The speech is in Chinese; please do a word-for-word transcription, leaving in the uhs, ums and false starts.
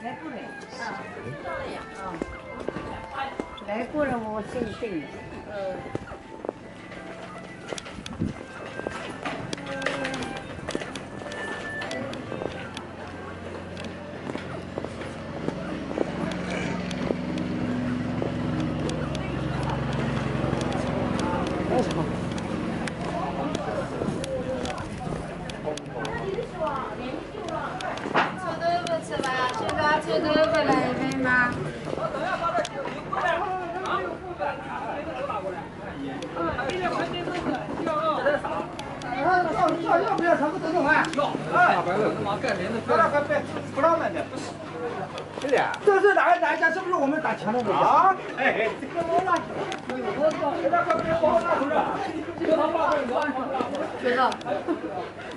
来过来，啊，来过了我姓姓，呃。 臭豆腐来一份吗？ 要要要不要尝个豆豆饭？要。哎，不让喝别不让买的，不是。对的。这是哪哪一家？是不是我们打钱的那家？啊，哎，这个我拿，我操，这个可别把我拿出来，这个他爸爸我。这个。